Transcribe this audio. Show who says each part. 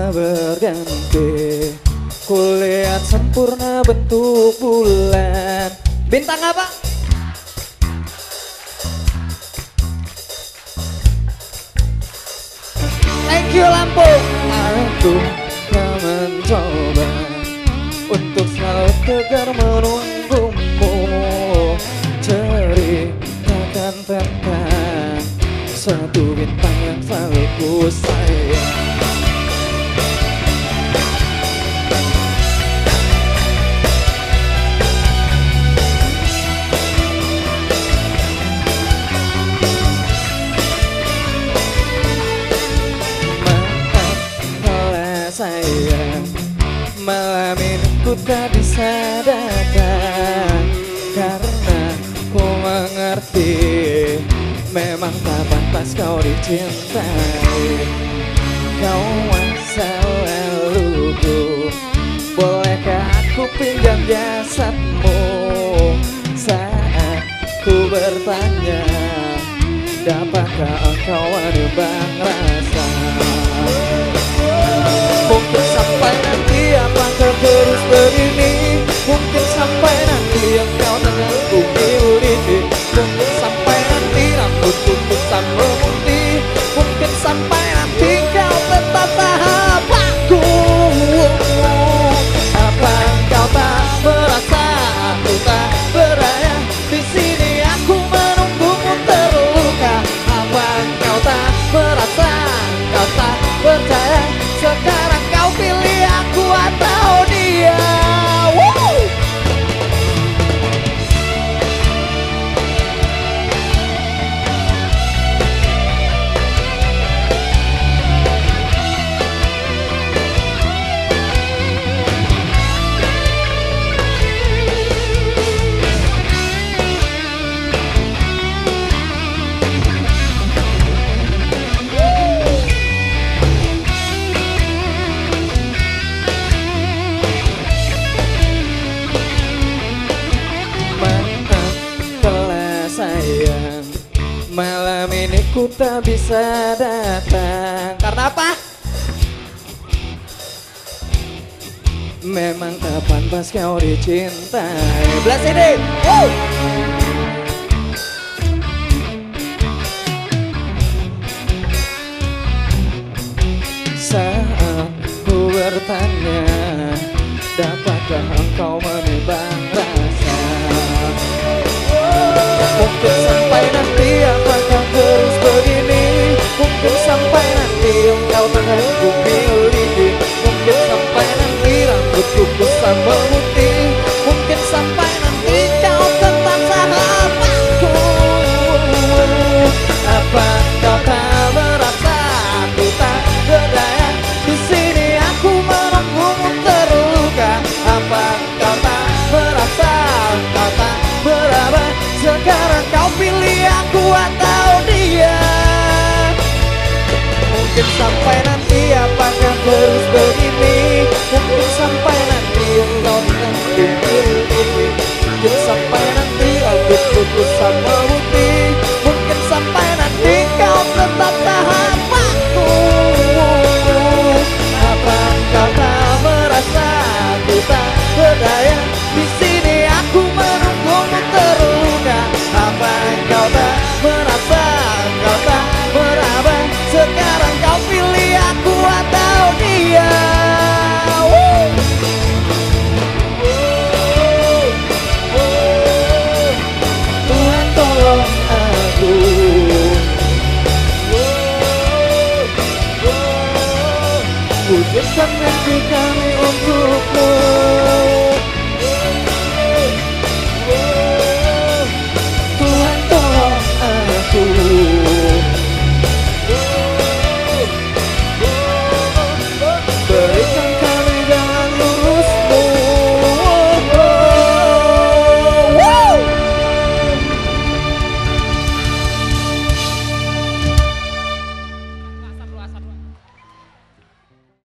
Speaker 1: berganti. Kulihat sempurna bentuk bulan. Bintang apa? Thank you Lampung. Aku mencoba untuk selalu tegar menunggumu, ceritakan tentang satu bintang yang selalu ku sayang. Sayang, malam ini ku tak bisa datang karena ku mengerti memang tak pantas kau dicintai. Kau masa laluku, bolehkah aku pinjam jasadmu saat ku bertanya, dapatkah engkau menimbang rasa? Mungkin sampai nanti apakah terus begini? Mungkin sampai nanti engkau denganku milih. Mungkin sampai nanti rambutku bisa memutih. Mungkin sampai nanti kau tetap tahap aku. Apa engkau tak merasa aku tak berdaya? Di sini aku menunggumu terluka. Apa engkau tak merasa kau tak percaya? Sekarang kau pilih aku atau dia. Woo! Sayang, malam ini ku tak bisa datang. Karena apa? Memang tak pantas kau dicintai. Belas ini. Saat ku bertanya, dapatkah engkau menimbang rasa? Mungkin sampai nanti apakah terus begini? Mungkin sampai nanti engkau denganku milih. Mungkin sampai nanti rambutku bisa memutih. Mungkin sampai nanti kau tetap sahabatku. Apa kau tak merasa aku tak berdaya? Di sini aku menunggumu terluka. Apa kau tak merasa kau tak berapa? Sekarang kau pilih aku atau dia. Mungkin sampai nanti apakah terus begini? Mungkin sampai nanti engkau dengan diri. Mungkin sampai nanti aku putus sama